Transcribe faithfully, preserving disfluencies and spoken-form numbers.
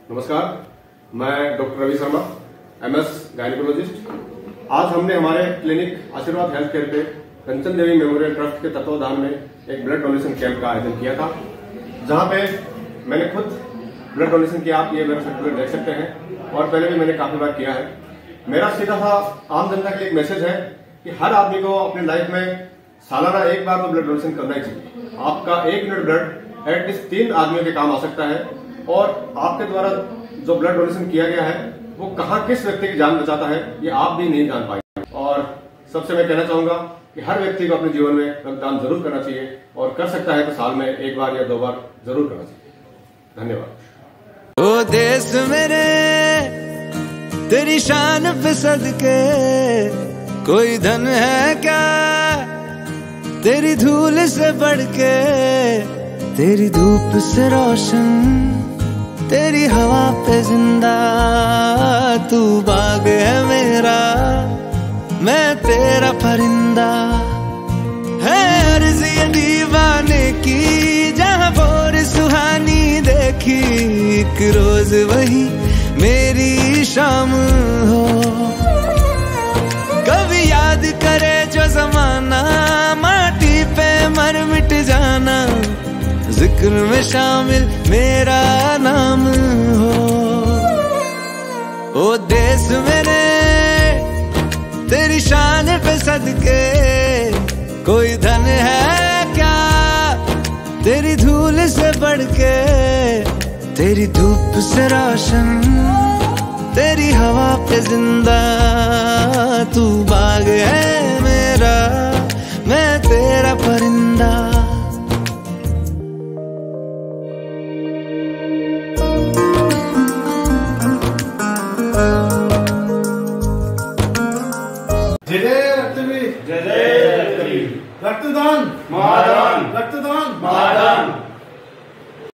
नमस्कार, मैं doctor Ravi Sharma, MS gynaecologist. आज हमने हमारे क्लिनिक आशीर्वाद हेल्थ केयर पे कंचन देवी मेमोरियल ट्रस्ट के तत्वावधान में एक ब्लड डोनेशन कैंप का आयोजन किया था, जहां पे मैंने खुद ब्लड डोनेशन किया। आप ये मेरा सर्टिफिकेट देख सकते हैं और पहले भी मैंने काफी बार किया है। मेरा सीधा सा आम जनता के लिए एक मैसेज है कि हर आदमी को अपनी लाइफ में सालाना एक बार तो ब्लड डोनेशन करना ही चाहिए। आपका एक यूनिट ब्लड एटलीस्ट तीन आदमियों के काम आ सकता है और आपके द्वारा जो ब्लड डोनेशन किया गया है वो कहां किस व्यक्ति की जान बचाता है ये आप भी नहीं जान पाएंगे। और सबसे मैं कहना चाहूंगा कि हर व्यक्ति को अपने जीवन में रक्तदान जरूर करना चाहिए और कर सकता है तो साल में एक बार या दो बार जरूर करना चाहिए। धन्यवाद। ओ देश मेरे तेरी शान पे सदके कोई धन है क्या तेरी धूल से बढ़ के, तेरी धूप से रोशन तेरी हवा पे जिंदा, तू बाग है मेरा मैं तेरा परिंदा। है अर्ज़ ये दीवाने की जहाँ भोर सुहानी देखी, एक रोज वही मेरी शाम हो। कभी याद करे जो जमाना माटी पे मर मिट जाना, जिक्र में शामिल मेरा नाम हो। ओ देश मेरे तेरी शान पे सदके कोई धन है क्या तेरी धूल से बढ़ के, तेरी धूप से रोशन तेरी हवा पे जिंदा, तू बाग है मेरा मैं तेरा परिंदा। जय जय रक्तवीर, जय जय रक्तवीर। रक्तदान महादान।